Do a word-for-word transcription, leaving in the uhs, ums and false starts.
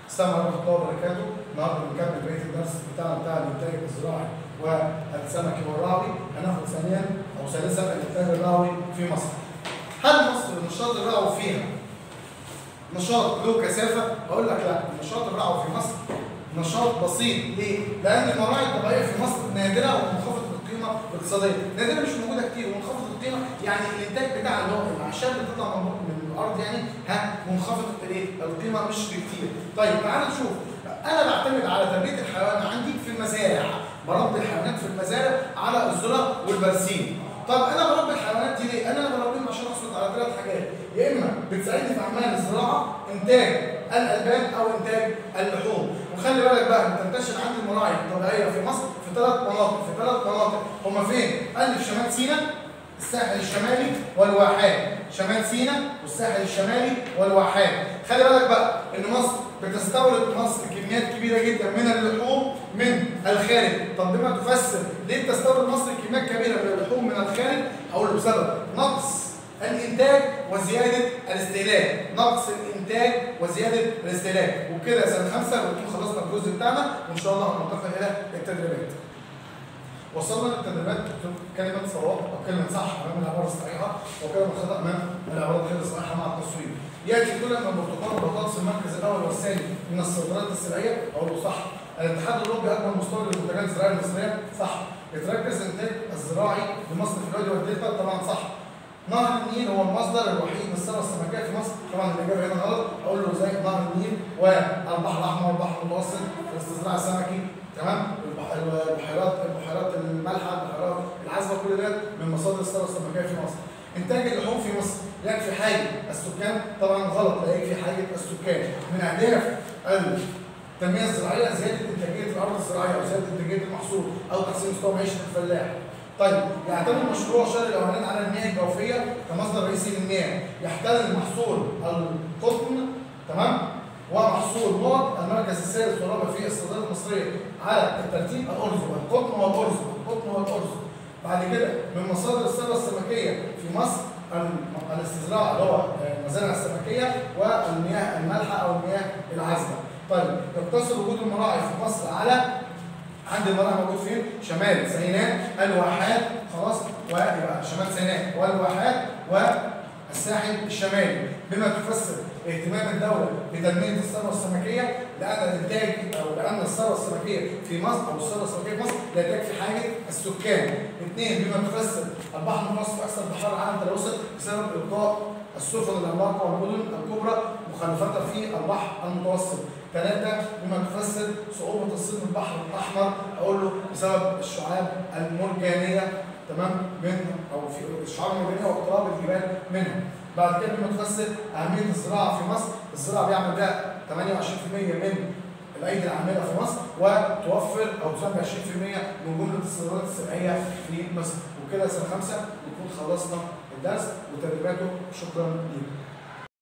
السلام عليكم ورحمه الله وبركاته. النهارده بنكمل بقيه الدرس بتاعنا بتاع الانتاج الزراعي والسمكي والرعوي. هناخد ثانيا او ثالثا الانتاج الرعوي في مصر. هل مصر النشاط الرعوي فيها نشاط له كثافه؟ اقول لك لا، النشاط الرعوي في مصر نشاط بسيط. ليه؟ لان المراعي الطبيعيه في مصر نادره ومنخفضه القيمه الاقتصاديه، نادره مش موجوده كتير ومنخفضه القيمه، يعني الانتاج بتاع اللي هو الاعشاب اللي بتطلع من الارض يعني ها منخفضه الايه؟ القيمه مش بكتير. طيب تعالى نشوف، انا بعتمد على تربيه الحيوان عندي في المزارع، بربي الحيوانات في المزارع على الذره والبرسيم. طب انا بربي الحيوانات دي ليه؟ انا بربيهم عشان احصل على ثلاث حاجات، يا اما بتساعدني في اعمال الزراعه، انتاج الالبان او انتاج اللحوم. وخلي بالك بقى بتنتشر عندي المراعي الطبيعيه في مصر في ثلاث مناطق، في ثلاث مناطق هما فين؟ قلب شمال سيناء، الساحل الشمالي والواحات، شمال سيناء والساحل الشمالي والواحات. خلي بالك بقى ان مصر بتستورد مصر كميات كبيره جدا من اللحوم من الخارج. طب بما تفسر ليه بتستورد مصر كميات كبيره من اللحوم من الخارج؟ هقول له بسبب نقص الانتاج وزياده الاستهلاك، نقص الانتاج وزياده الاستهلاك. وبكده سنه خمسه ونكون خلصنا الجزء بتاعنا وان شاء الله هننتقل الى التدريبات. وصلنا للتدريبات، كلمه صواب او كلمه صح امام العباره الصحيحه وكلمه خطا امام العباره غير الصحيحه مع التصوير. ياتي كل من البرتقال والبطاطس المركز الاول والثاني من الصادرات الزراعيه، اقول له صح. الاتحاد الاوروبي اكبر مستورد للمنتجات الزراعيه المصريه، صح. يتركز الانتاج الزراعي لمصر في الوادي والدلتا، طبعا صح. نهر النيل هو المصدر الوحيد للثروه السمكيه في مصر، طبعا الاجابه هنا غلط، اقول له زي نهر النيل والبحر الاحمر والبحر المتوسط في الاستزراع السمكي، تمام؟ البحيرات البحيرات المالحه، البحيرات العذبه، كل ده من مصادر الثروه السمكيه في مصر. انتاج اللحوم في مصر يكفي حاجه السكان، طبعا غلط، لا يكفي حاجه السكان. من اهداف التنميه الزراعيه زياده انتاجيه الارض الزراعيه او زياده انتاجيه المحصول او تحسين مستوى معيشه الفلاح. طيب يعتمد مشروع شرق الاوهان على المياه الجوفيه كمصدر رئيسي للمياه، يحتل المحصول القطن، تمام؟ ومحصول نقط المركز الثالث والرابع في الصادرات المصريه على الترتيب الارز، القطن والارز، القطن والارز. بعد كده من مصادر الثروه السمكيه في مصر الاستزراع اللي هو المزارع السمكيه والمياه المالحه او المياه العذبه. طيب يقتصر وجود المراعي في مصر على عند المراعي موجود فين؟ شمال سيناء، الواحات، خلاص، ويبقى شمال سيناء والواحات والساحل الشمالي، بما تفسر اهتمام الدوله بتنميه الثروه السمكيه، لان الانتاج او لان الثروه السمكيه في مصر او الثروه السمكيه في مصر لا تكفي حاجه السكان. اثنين، بما تفسر البحر المتوسط اكثر بحار العالم تلوثا بسبب القاء السفن العملاقه والمدن الكبرى مخلفاتها في البحر المتوسط. ثلاثة، بما تفسر صعوبة الصيد من البحر الأحمر، أقول له بسبب الشعاب المرجانية، تمام؟ من أو في الشعاب المرجانية واقتراب الجبال منها. بعد كده بما تفسر أهمية الزراعة في مصر، الزراعة بيعمل بها ثمانية وعشرين بالمئة من الأيدي العاملة في مصر وتوفر أو تسمى عشرين بالمئة من جملة الصادرات الزراعية في مصر. وكده سنة خمسة نكون خلصنا الدرس وتدريباته. شكرا لكم.